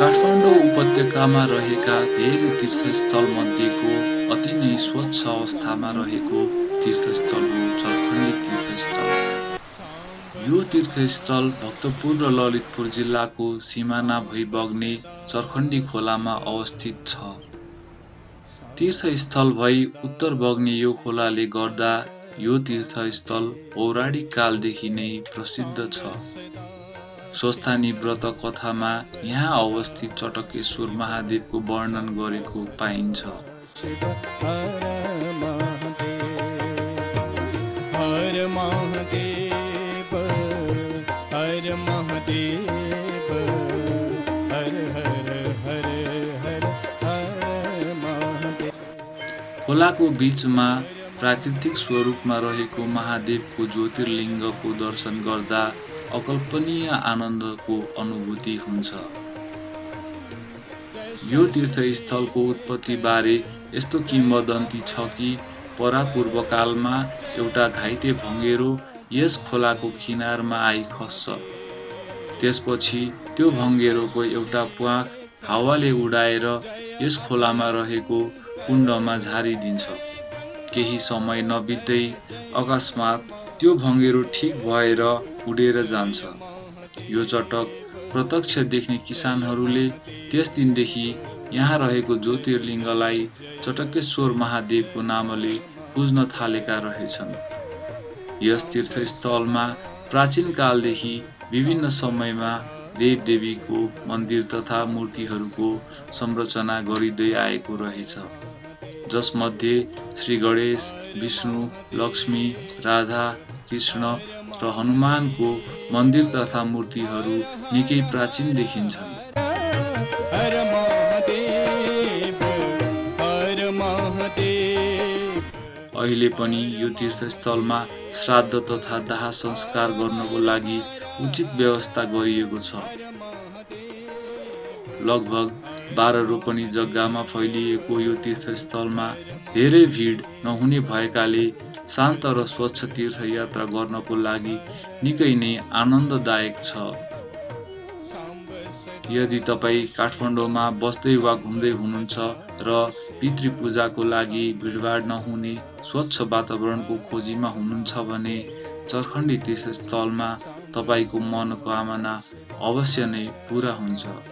काठमाडौँ उपत्यकामा रहेका धेरै तीर्थस्थल मध्येको अति नै स्वच्छ अवस्थामा रहेको तीर्थस्थल हो चरखण्डी तीर्थस्थल। यो तीर्थस्थल भक्तपुर र ललितपुर जिल्लाको सिमाना भई बग्ने चरखण्डी खोलामा अवस्थित छ। तीर्थस्थल भई उत्तर बग्ने यो खोलाले गर्दा यो तीर्थस्थल पौराणिक कालदेखि नै प्रसिद्ध छ। स्वस्थानी व्रत कथामा यहाँ अवस्थित चटकेश्वर महादेवको वर्णन गरेको पाइन्छ। खोलाको बीचमा प्राकृतिक स्वरूपमा रहेको महादेवको ज्योतिर्लिङ्गको दर्शन गर्दा अकल्पनीय आनन्दको अनुभूति हुन्छ। यो तीर्थस्थलको उत्पत्तिबारे यस्तो किंवदन्ती छ कि परापूर्वकालमा एउटा घाइते भँगेरो यस खोलाको किनारमा आई खस्छ। त्यसपछि त्यो भँगेरोको एउटा प्वाख हावाले उडाएर यस खोलामा रहेको कुण्डमा झारिदिन्छ। केही समय नबित्दै अकस्मात त्यो भँगेरो ठिक भएर उडेर जान्छ। यो चटक प्रत्यक्ष देख्ने किसानहरूले त्यस दिनदेखि यहाँ रहेको ज्योतिर्लिङ्गलाई चटकेश्वर महादेवको नामले पुज्न थालेका रहेछन्। यस तीर्थस्थलमा प्राचीन कालदेखि विभिन्न समयमा देवदेवीको मन्दिर तथा मूर्तिहरूको संरचना गरिँदै आएको रहेछ, जसमध्ये श्री गणेश, विष्णु, लक्ष्मी, राधा, कृष्ण र हनुमानको मन्दिर तथा मूर्तिहरू निकै प्राचीन देखिन्छन्। अहिले पनि यो तीर्थस्थलमा श्राद्ध तथा दाह संस्कार गर्नको लागि उचित व्यवस्था गरिएको छ। लगभग 12 रोपनी जग्गामा फैलिएको यो तीर्थस्थलमा धेरै भिड नहुने भएकाले शान्त र स्वच्छ तीर्थयात्रा गर्नको लागि निकै नै आनन्ददायक छ। यदि तपाईँ काठमाडौँमा बस्दै वा घुम्दै हुनुहुन्छ र पितृपूजाको लागि भिडभाड नहुने स्वच्छ वातावरणको खोजीमा हुनुहुन्छ भने चरखण्डी तीर्थस्थलमा तपाईँको मनोकामना अवश्य नै पूरा हुन्छ।